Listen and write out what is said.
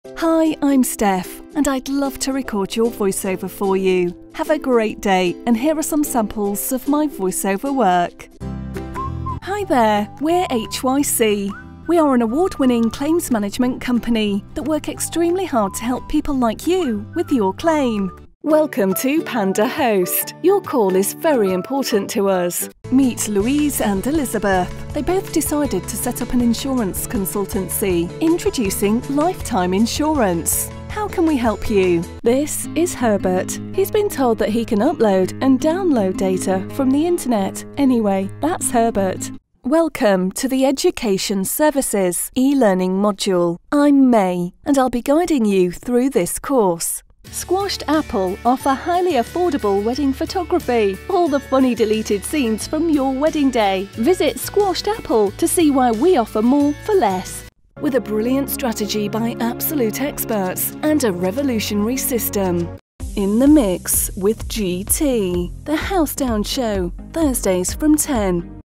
Hi, I'm Steph, and I'd love to record your voiceover for you. Have a great day, and here are some samples of my voiceover work. Hi there, we're HYC. We are an award-winning claims management company that work extremely hard to help people like you with your claim. Welcome to Panda Host. Your call is very important to us. Meet Louise and Elizabeth. They both decided to set up an insurance consultancy, introducing lifetime insurance. How can we help you? This is Herbert. He's been told that he can upload and download data from the internet. Anyway, that's Herbert. Welcome to the Education Services e-learning module. I'm May, and I'll be guiding you through this course. Squashed Apple offer highly affordable wedding photography. All the funny deleted scenes from your wedding day. Visit Squashed Apple to see why we offer more for less. With a brilliant strategy by absolute experts and a revolutionary system. In the mix with GT, the House Down Show, Thursdays from 10.